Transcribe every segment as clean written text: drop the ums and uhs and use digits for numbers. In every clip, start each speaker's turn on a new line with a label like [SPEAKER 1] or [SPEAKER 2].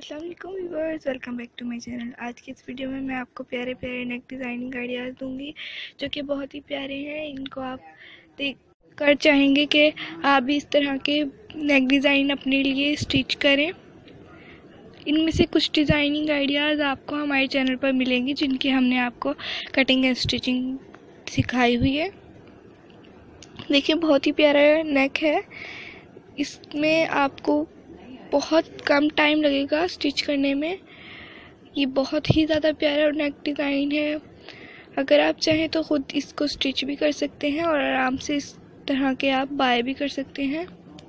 [SPEAKER 1] अस्सलाम वालेकुम viewers, welcome back to my channel. आज की इस वीडियो में मैं आपको प्यारे प्यारे नेक डिज़ाइनिंग आइडियाज़ दूंगी जो कि बहुत ही प्यारे हैं। इनको आप देख कर चाहेंगे कि आप भी इस तरह के नेक डिज़ाइन अपने लिए स्टिच करें। इनमें से कुछ डिज़ाइनिंग आइडियाज़ आपको हमारे चैनल पर मिलेंगी जिनकी हमने आपको कटिंग एंड स्टिचिंग सिखाई हुई है। देखिए, बहुत ही प्यारा नेक है। इसमें आपको बहुत कम टाइम लगेगा स्टिच करने में। ये बहुत ही ज़्यादा प्यारा नेक डिज़ाइन है। अगर आप चाहें तो ख़ुद इसको स्टिच भी कर सकते हैं और आराम से इस तरह के आप बाय भी कर सकते हैं।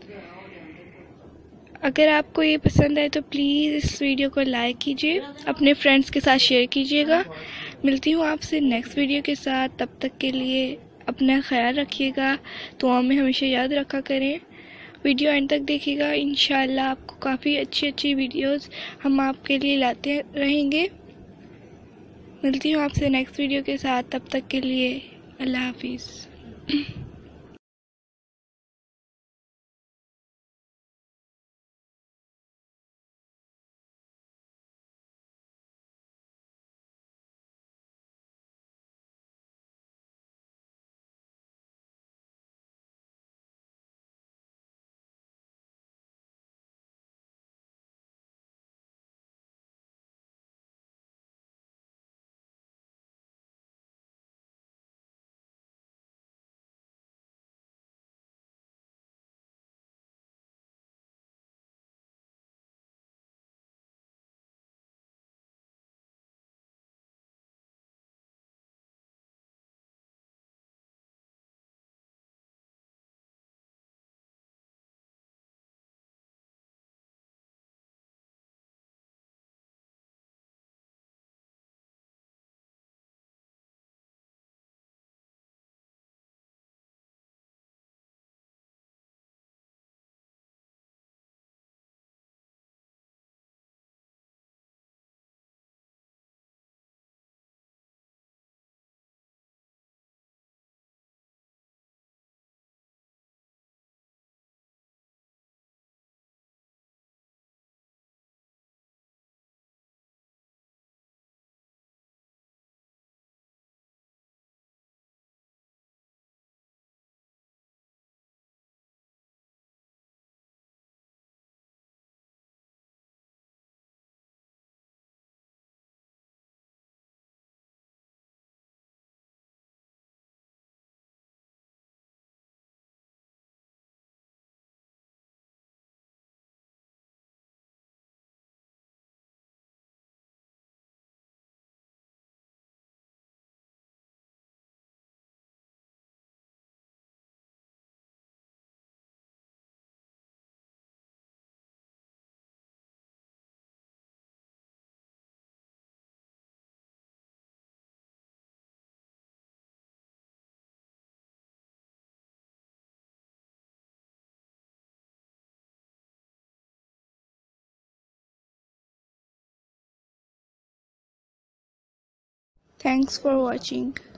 [SPEAKER 1] अगर आपको ये पसंद आए तो प्लीज़ इस वीडियो को लाइक कीजिए, अपने फ्रेंड्स के साथ शेयर कीजिएगा। मिलती हूँ आपसे नेक्स्ट वीडियो के साथ। तब तक के लिए अपना ख्याल रखिएगा, दुआ में हमेशा याद रखा करें। वीडियो एंड तक देखिएगा, इंशाल्लाह आपको काफ़ी अच्छी वीडियोस हम आपके लिए लाते रहेंगे। मिलती हूँ आपसे नेक्स्ट वीडियो के साथ। तब तक के लिए अल्लाह हाफिज़। Thanks for watching.